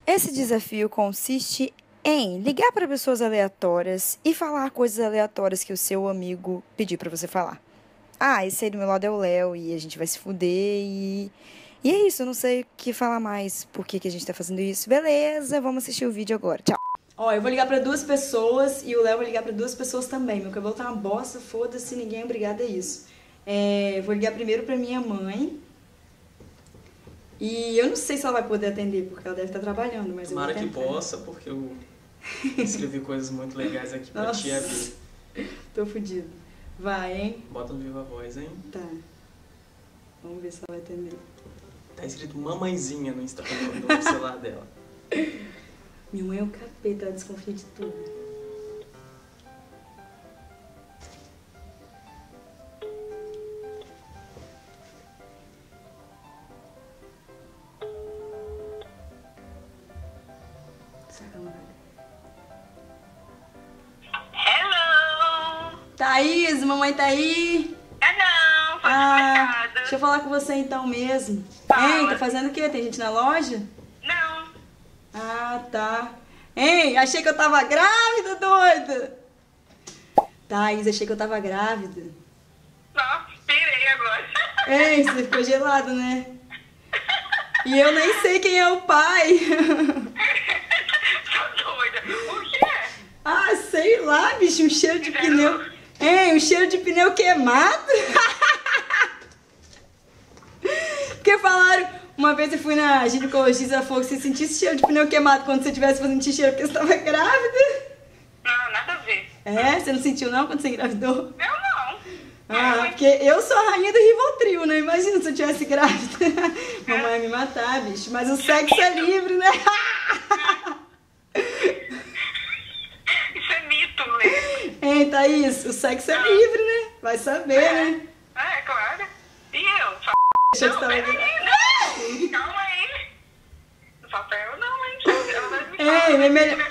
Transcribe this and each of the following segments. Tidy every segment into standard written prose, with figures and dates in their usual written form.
Esse desafio consiste em ligar para pessoas aleatórias e falar coisas aleatórias que o seu amigo pedir para você falar. Ah, esse aí do meu lado é o Léo e a gente vai se fuder e é isso, eu não sei o que falar mais, por que a gente tá fazendo isso. Beleza, vamos assistir o vídeo agora. Tchau. Ó, eu vou ligar pra 2 pessoas e o Léo vai ligar pra 2 pessoas também. Meu cabelo tá uma bosta, foda-se, ninguém é obrigado a isso. Vou ligar primeiro pra minha mãe. E eu não sei se ela vai poder atender, porque ela deve estar trabalhando, mas tomara eu vou tentar. que possa, porque eu escrevi coisas muito legais aqui pra tia ver. Tô fudido. Vai, hein? Bota no Viva Voz, hein? Tá. Vamos ver se ela vai atender. Tá escrito mamãezinha no Instagram, no celular dela. Minha mãe é um capeta, ela desconfia de tudo. Hello! Thaís, mamãe tá aí? Não, foi no mercado. Deixa eu falar com você então mesmo. Fala. Hein, tá fazendo o quê? Tem gente na loja? Não. Ah, tá. Hein, achei que eu tava grávida, doida! Thaís, achei que eu tava grávida. Nossa, pirei agora. Ei, você ficou gelado, né? E eu nem sei quem é o pai. Tô doida. O que é? Ah, sei lá, bicho, um cheiro de pneu. Hein, um cheiro de pneu queimado? Porque falaram, uma vez eu fui na ginecologista, ela falou que você sentisse cheiro de pneu queimado quando você estivesse fazendo xixi porque você estava grávida. Não, nada a ver. É? Você não sentiu não quando você engravidou? Eu não. Ah, porque eu sou a rainha do Rivotril, né? Imagina se eu tivesse grávida. Mamãe ia me matar, bicho. Mas o sexo é livre, né? Isso é mito, né? Hein, Thaís? O sexo é livre, né? Vai saber, né? É, claro. E eu? Deixa eu Não, estar peraí, calma aí. Papel não, hein? Ela vai me Ei, falar. é melhor...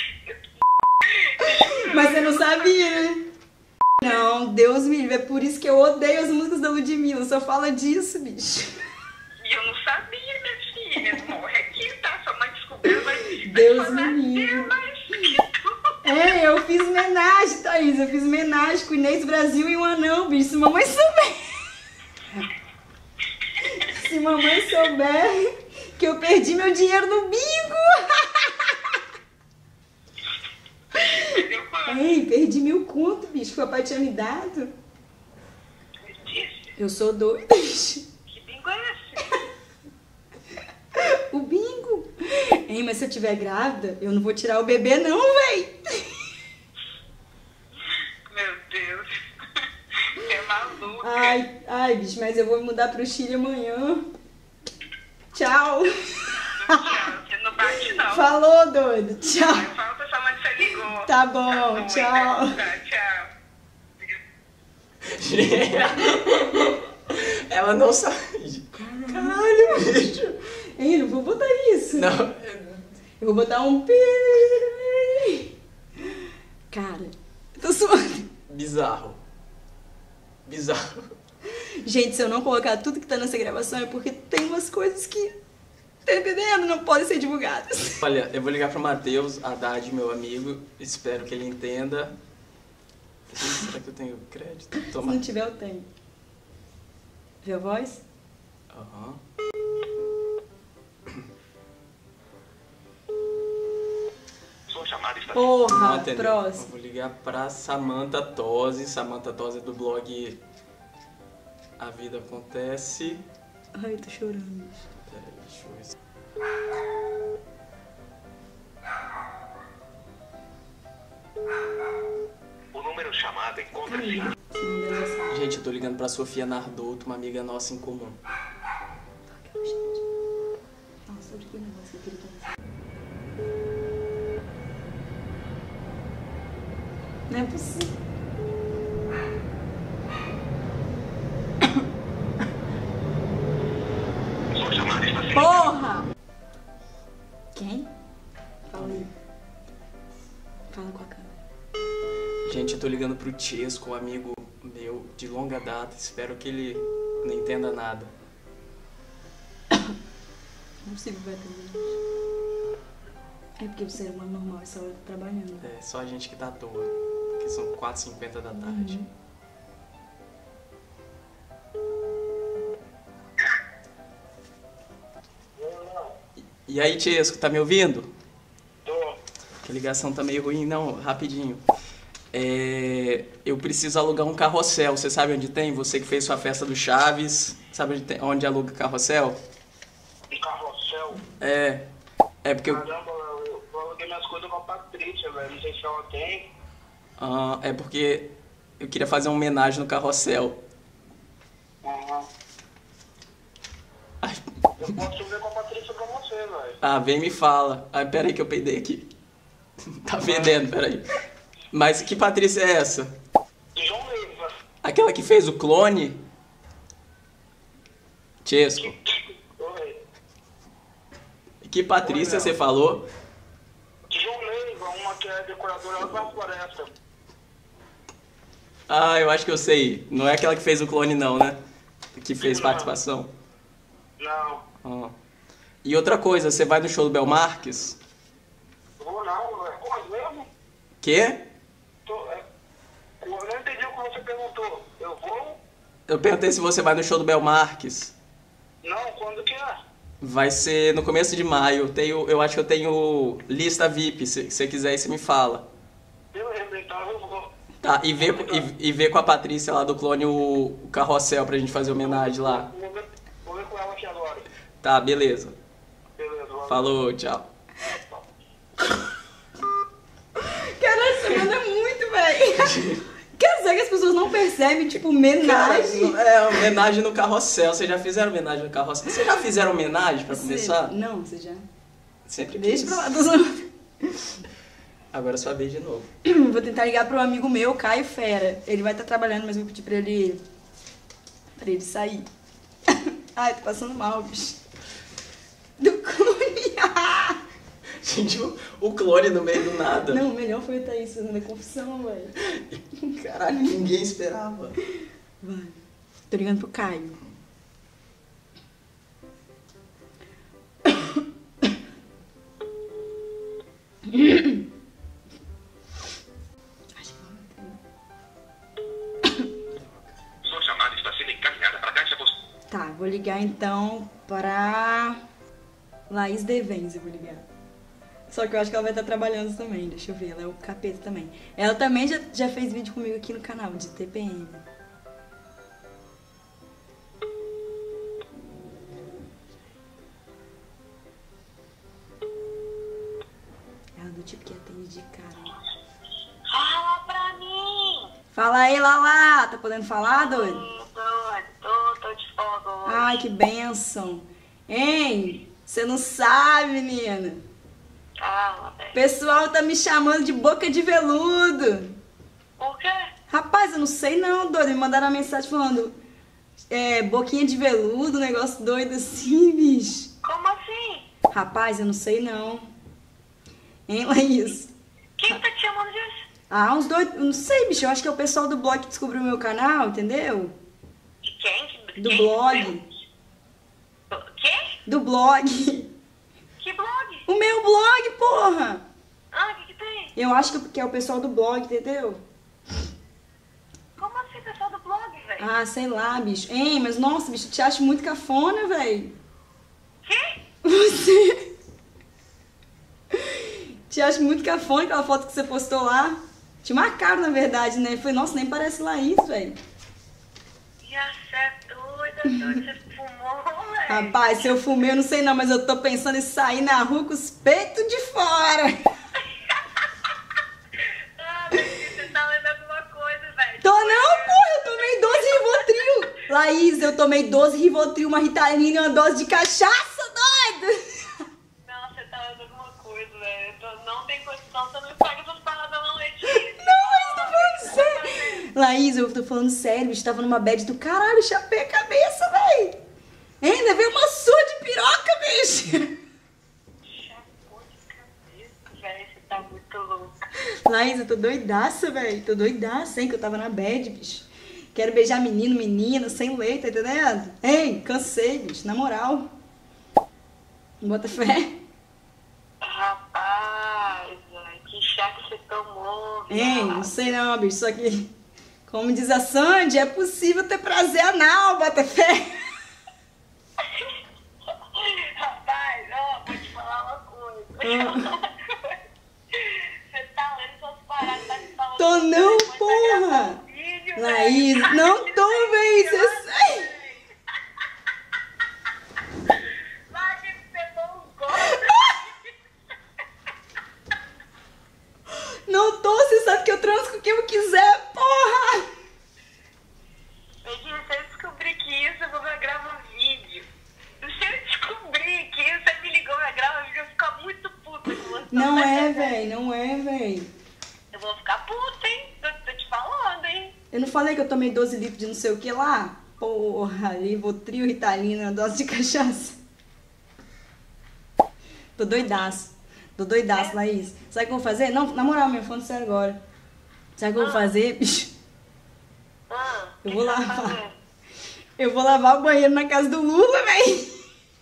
Mas você não sabia, né? Não, Deus me livre. É por isso que eu odeio as músicas da Ludmilla. Só fala disso, bicho. E eu não sabia, minha filha. Morre aqui, tá? Sua mãe descobriu, vai Deus falar me livre. mas... É, eu fiz homenagem, Thaís. Eu fiz homenagem com o Inês Brasil e um anão, bicho. Se mamãe souber. Se mamãe souber que eu perdi meu dinheiro no bingo. Perdeu quanto? Ei, perdi 1000 conto, bicho. Que o papai tinha me dado. Me disse. Eu sou doida, bicho. Que bingo é esse? O bingo. Ei, mas se eu tiver grávida, eu não vou tirar o bebê não, véi. Meu Deus. Você é maluca. Ai, bicho, mas eu vou me mudar pro Chile amanhã. Tchau. Tchau. Você não bate, não. Falou, doido. Tchau. Eu falo pra sua mãe que você ligou. Tá bom, Tá tchau. Tá, tchau. Ela não sabe. Caralho, bicho. Ei, não vou botar isso. Não. Eu vou botar um pi. Cara, eu tô suando. Bizarro. Bizarro. Gente, se eu não colocar tudo que tá nessa gravação é porque tem umas coisas que, tá entendendo? Não podem ser divulgadas. Olha, eu vou ligar pro Matheus Haddad, meu amigo. Espero que ele entenda. Será que eu tenho crédito? Se Toma. não tiver, eu tenho. Viu a voz? Aham. Sua chamada está... Não Porra, atendeu. Eu próximo. vou ligar pra Samantha Tosi. Samantha Tosi é do blog A Vida Acontece. Ai, eu tô chorando. Peraí, deixa eu ver. O número chamado encontra-se... Gente, eu tô ligando pra Sofia Nardotto, uma amiga nossa em comum. Fala sobre que negócio que eu queria conversar. Não é possível. Sua chamada está sendo... Porra! Quem? Fala aí. Fala com a câmera. Gente, eu tô ligando pro Chesco, um amigo meu de longa data. Espero que ele não entenda nada. Não é possível que vai atender. É porque o ser humano normal essa hora tá trabalhando. É, só a gente que tá à toa. Que são 4h50 da tarde. E aí, Tiesco, tá me ouvindo? Tô. Que a ligação tá meio ruim. Não, rapidinho. Eu preciso alugar um carrossel. Você sabe onde tem? Você que fez sua festa do Chaves. Sabe onde aluga carrossel? Um carrossel? É porque eu... Caramba, eu aluguei minhas coisas com a Patrícia, velho. Não sei se ela tem. É porque eu queria fazer uma homenagem no carrossel. Uhum. Eu posso ver com a Patrícia pra você, velho. Ah, vem e me fala. Ai, pera aí que eu peidei aqui. Tá vendendo, pera aí. Mas que Patrícia é essa? De João Leiva. Aquela que fez o clone? Chesco. Oi. Que Patrícia você falou? De João Leiva, uma que é decoradora da floresta. Ah, eu acho que eu sei. Não é aquela que fez o clone não, né? Que fez Não. participação. Não. Ah. E outra coisa, você vai no show do Belmarques? Vou não, velho. Como mesmo? Quê? Eu não entendi o que você perguntou. Eu vou? Eu perguntei se você vai no show do Belmarques. Não, quando que é? Vai ser no começo de maio. Eu acho que eu tenho lista VIP. Se você quiser, aí você me fala. Beleza, então eu vou. Tá, e vê com a Patrícia lá do clone o carrossel pra gente fazer homenagem lá. Vou ver com ela aqui agora. Tá, beleza. Beleza, valeu. Falou, tchau. Cara, essa manda muito, velho. Quer dizer que as pessoas não percebem, tipo, homenagem? É, homenagem no carrossel. Vocês já fizeram homenagem no carrossel? Vocês já fizeram homenagem pra começar? Não, você já. Sempre Deixa quis. pra lá, tô zoando. Agora é sua vez de novo. Vou tentar ligar pro amigo meu, Caio Fera. Ele vai estar trabalhando, mas eu vou pedir pra ele sair. Ai, tô passando mal, bicho. Do clone. Gente, o clone no meio do nada. Não, o melhor foi o Thaís fazendo a confusão, velho. Caralho, ninguém esperava. Vai. Tô ligando pro Caio. Sua chamada está sendo encaminhada para a caixa postal. Tá, vou ligar então pra Laís Devens, eu vou ligar. Só que eu acho que ela vai estar trabalhando também, deixa eu ver, ela é o capeta também. Ela também já fez vídeo comigo aqui no canal, de TPM. Ela é do tipo que atende de cara. Fala pra mim! Fala aí, Lala! Tá podendo falar, doido? Tô de folga hoje. Ai, que bênção. Hein? Você não sabe, menina. Fala, O velho. pessoal tá me chamando de boca de veludo. Por quê? Rapaz, eu não sei não, doido. Me mandaram uma mensagem falando boquinha de veludo, um negócio doido assim, bicho. Como assim? Rapaz, eu não sei não. Hein, Laís? Quem tá te chamando disso? Ah, uns doidos, não sei, bicho. Eu acho que é o pessoal do blog que descobriu o meu canal, entendeu? De quem? Do Quem? blog. Quem? Do blog. Que blog? O meu blog, porra! Ah, o que tem? Eu acho que é o pessoal do blog, entendeu? Como assim, pessoal do blog, velho? Ah, sei lá, bicho. Hein, mas nossa, bicho, eu te acho muito cafona, velho. Que? Você... Te acho muito cafona aquela foto que você postou lá. Te marcaram, na verdade, né? Foi, nossa, nem parece Laís, velho. E a é doida, você fumou, velho? Rapaz, se eu fumei, eu não sei não, mas eu tô pensando em sair na rua com os peitos de fora. Ah, você tá lendo alguma coisa, velho. Tô não, porra, eu tomei 12 Rivotril. Laís, eu tomei 12 Rivotril, uma Ritalina e uma dose de cachaça, doido. Não, você tá lendo alguma coisa, velho. Não tem condição, você não paga essas paradas não, Letícia. Laís, eu tô falando sério, bicho, tava numa bad do caralho, chapei a cabeça, véi. Ainda veio uma surra de piroca, bicho. Chapou de cabeça, velho, você tá muito louco. Laís, eu tô doidaça, véi, tô doidaça, hein, que eu tava na bad, bicho. Quero beijar menino, menina, sem leite, tá entendendo? Hein, cansei, bicho, na moral. Bota fé. Rapaz, Hein, não sei não, bicho. Só que, como diz a Sandy, é possível ter prazer anal, bota fé. Rapaz, ó, vou te falar uma coisa. Você tá lendo suas paradas, tá te falando. Tô não, depois tá porra. gravando vídeo, Laís, velho. não tô, véi. Você sai. Lá que você não gosta. Não tô, você sabe que eu transo com quem eu quiser, porra. Eu disse, se eu descobrir que isso, eu vou gravar um vídeo. Se eu descobrir que isso, você me ligou, eu gravo vídeo, eu vou ficar muito puta com você. Não é, véi, não é, véi. Eu vou ficar puta, hein? Tô te falando, hein? Eu não falei que eu tomei 12 litros de não sei o que lá? Porra, Rivotril, Ritalina, dose de cachaça. Tô doidaço, Laís. Sabe o que eu vou fazer? Não, na moral, minha falando sério agora. Sabe o que eu vou fazer, bicho? Eu vou lavar. Eu vou lavar o banheiro na casa do Lula, véi.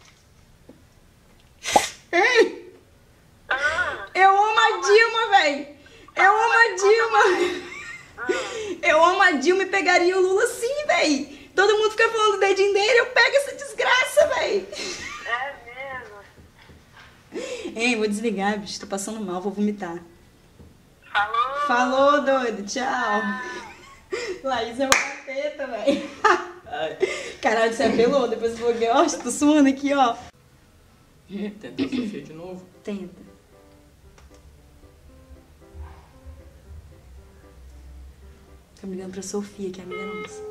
Ei! Eu amo a Dilma, véi. Eu amo a Dilma. Eu amo a Dilma e pegaria o Lula sim, véi. Todo mundo fica falando do dedinho dele, eu pego essa desgraça, véi. É mesmo? Ei, vou desligar, bicho. Tô passando mal, vou vomitar. Falou? Falou, doido. Tchau. Laís é uma capeta, véi. Caralho, você apelou. Depois eu vou ver. Ó, tô suando aqui, ó. Tenta a Sofia de novo. Tenta. Tô me ligando pra Sofia, que é amiga nossa.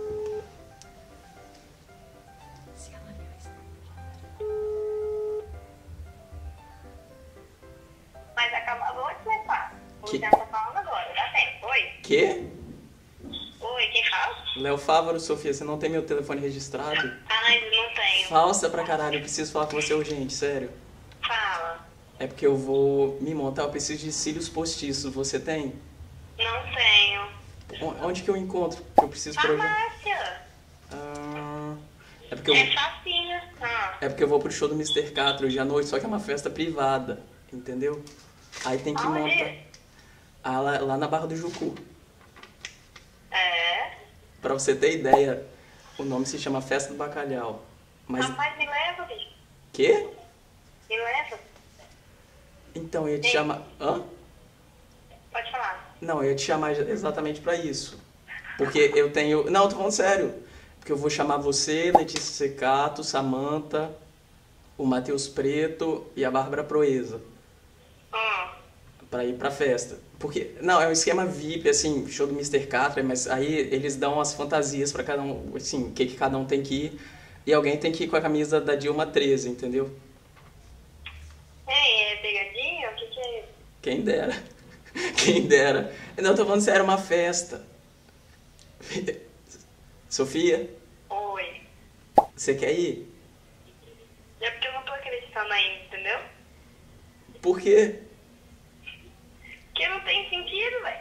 Se ela viu isso. Mas acabou de começar. Que? Você tá falando agora, dá tempo. Oi? Quê? Oi, quem fala? Léo Fávaro, Sofia, você não tem meu telefone registrado? Ai, não tenho. Falsa pra caralho, eu preciso falar com você urgente, sério. Fala. É porque eu vou me montar, eu preciso de cílios postiços, você tem? Não tenho. Onde que eu encontro? Eu preciso pra... Farmácia. É porque eu... É facinho. É porque eu vou pro show do Mr. Catra hoje à noite, só que é uma festa privada, entendeu? Aí tem que Aonde? montar... lá na Barra do Jucu. É. Pra você ter ideia, o nome se chama Festa do Bacalhau. Mas... Rapaz, me leva, bicho. Quê? Me leva. Então, eu ia te Ei. chamar... Hã? Pode falar. Não, eu ia te chamar exatamente pra isso. Porque eu tenho... Não, tô falando sério. Porque eu vou chamar você, Letícia Secato, Samantha, o Matheus Preto e a Bárbara Proeza. Pra ir pra festa. Porque, não, é um esquema VIP, assim, show do Mr. Catra, mas aí eles dão as fantasias pra cada um, assim, o que cada um tem que ir. E alguém tem que ir com a camisa da Dilma 13, entendeu? Ei, é pegadinha? O que é isso? Quem dera. Quem dera. Não, eu tô falando sério, é uma festa. Sofia, Oi. você quer ir? É porque eu não tô acreditando ainda, entendeu? Por quê? Porque não tem sentido, velho.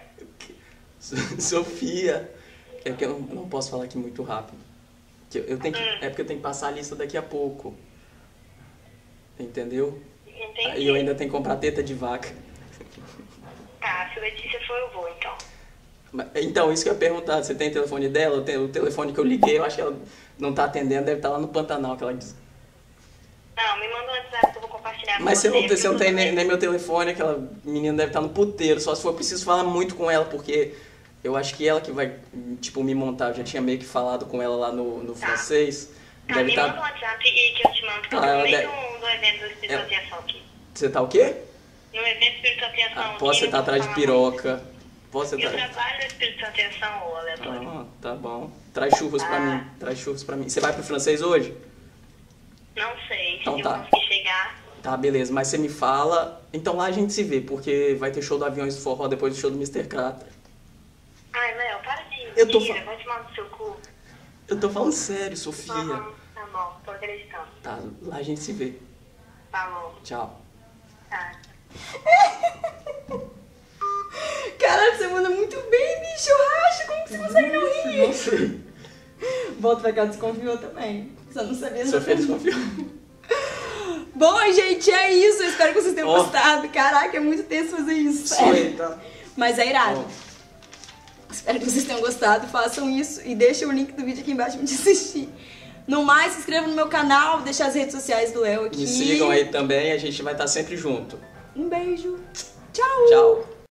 Sofia. É que eu não posso falar aqui muito rápido. Eu tenho que, é porque eu tenho que passar a lista daqui a pouco. Entendeu? Entendi. Aí eu ainda tenho que comprar teta de vaca. Tá, se Letícia for, eu vou, então. Então, isso que eu ia perguntar. Você tem telefone dela? O telefone que eu liguei, eu acho que ela não tá atendendo. Deve estar lá no Pantanal, que ela diz. Não, me manda um WhatsApp que eu vou compartilhar Mas com você não tem nem meu telefone, aquela menina deve estar no puteiro. Só se for preciso falar muito com ela, porque eu acho que ela que vai, tipo, me montar. Eu já tinha meio que falado com ela lá no francês. Tá, Deve me tá... manda um WhatsApp e que eu te mando. Porque eu tô ela no meio deve- do evento do Espírito Santo em Ação aqui. Você tá o quê? No evento do Espírito Santo em Ação aqui. Posso estar não vou atrás de falar piroca. Posso muito. Eu estar... trabalho no Espírito Santo em Ação, ô aleatório. Ah, tá bom. Traz churros pra mim. Traz churros pra mim. Você vai pro francês hoje? Não sei Então se tá. eu conseguir chegar. Tá, beleza. Mas você me fala... Então lá a gente se vê, porque vai ter show do Aviões do Forró depois do show do Mr. Catra. Ai, Léo, para de Eu tô mentira, vai tomar no seu cu. Eu tô falando sério, Sofia. Tá bom, tô acreditando. Tá, lá a gente se vê. Falou. Tchau. Tá. Caralho, você manda muito bem, bicho. Racha, como que você consegue não rir? Não sei. Volta pra cá, desconfiou também. Só não sabia Sofia desconfiou. Bom, gente, é isso. Eu espero que vocês tenham Ó. gostado. Caraca, é muito tenso fazer isso. Só aí, tá? Mas é irado. Ó. Espero que vocês tenham gostado, façam isso e deixem o link do vídeo aqui embaixo pra te assistir. No mais, se inscreva no meu canal, deixa as redes sociais do Léo aqui. Me sigam aí também, a gente vai estar sempre junto. Um beijo. Tchau. Tchau.